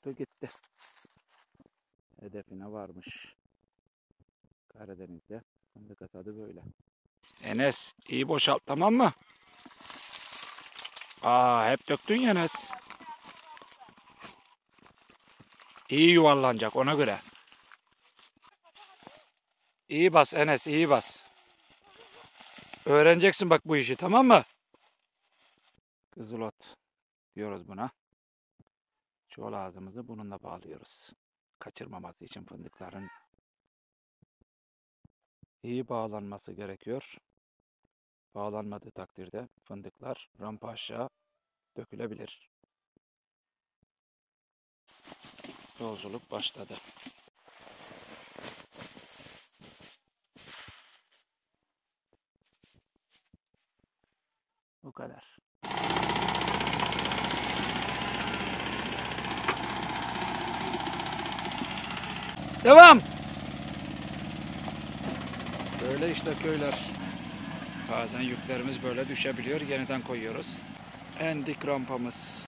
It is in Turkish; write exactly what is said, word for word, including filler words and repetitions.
uçtu gitti. Hedefine varmış. Karadeniz'de fındık hasadı böyle. Enes iyi boşalt, tamam mı? Aa, hep döktün ya Enes. İyi yuvarlanacak ona göre. İyi bas Enes, iyi bas. Öğreneceksin bak bu işi, tamam mı? Kızılot diyoruz buna. Çuval ağzımızı bununla bağlıyoruz. Kaçırmaması için fındıkların iyi bağlanması gerekiyor. Bağlanmadığı takdirde fındıklar rampa aşağı dökülebilir. Yolculuk başladı. Bu kadar. Devam. Böyle işte köyler. Bazen yüklerimiz böyle düşebiliyor. Yeniden koyuyoruz. En dik rampamız.